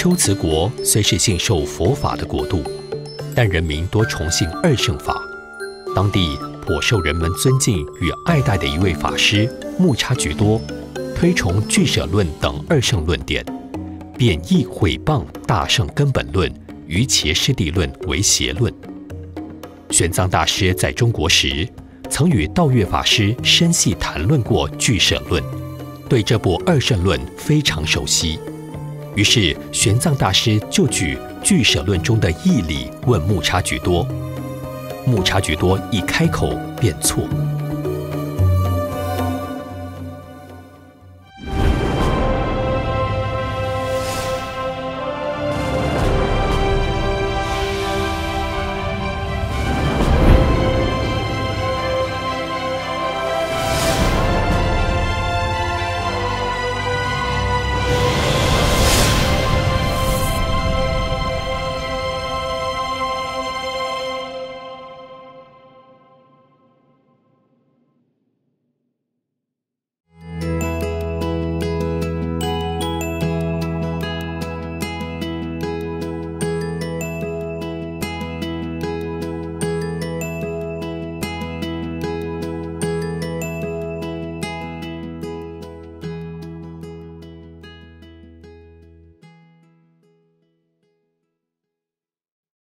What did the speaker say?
龟兹国虽是信受佛法的国度，但人民多崇信二圣法。当地颇受人们尊敬与爱戴的一位法师木叉菊多，推崇俱舍论等二圣论点，贬义毁谤大圣根本论与伽师地论为邪论。玄奘大师在中国时，曾与道月法师深细谈论过俱舍论，对这部二圣论非常熟悉。于是玄奘大师就举俱舍论中的义理问木叉菊多，木叉菊多一开口便错。